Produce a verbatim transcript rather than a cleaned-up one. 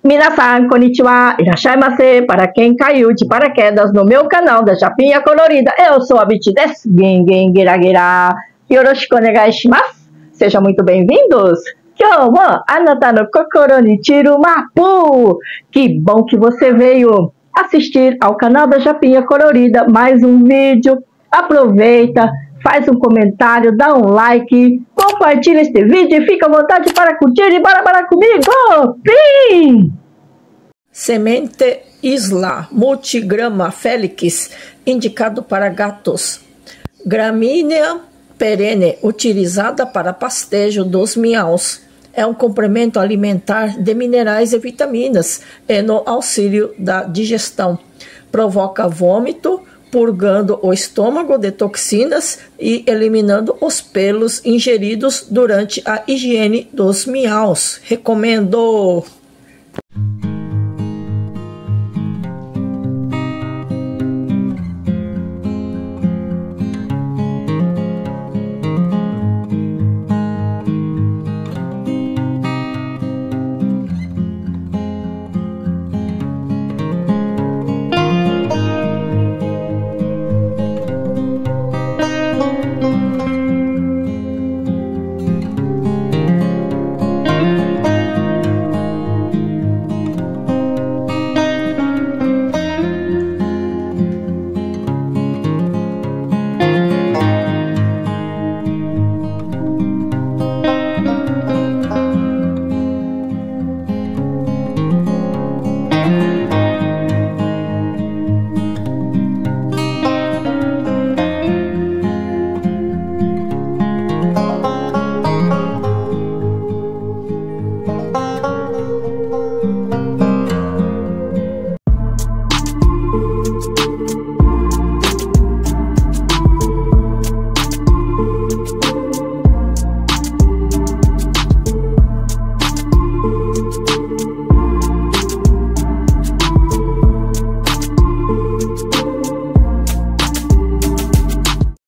Minasan, konnichiwa, irashaimase, para quem caiu de paraquedas no meu canal da Japinha Colorida, eu sou a Biti desu, gen gen gera gera, yoroshiku onegai shimasu, sejam muito bem-vindos, kyou mo anata no kokoro ni chiru mapu, que bom que você veio assistir ao canal da Japinha Colorida, mais um vídeo, aproveita, faz um comentário, dá um like, compartilha este vídeo e fica à vontade para curtir e bora, bora comigo! Fim! Semente Isla multigrama felix, indicado para gatos. Gramínea perene, utilizada para pastejo dos miaus. É um complemento alimentar de minerais e vitaminas e no auxílio da digestão. Provoca vômito, purgando o estômago de toxinas e eliminando os pelos ingeridos durante a higiene dos miaus. Recomendo!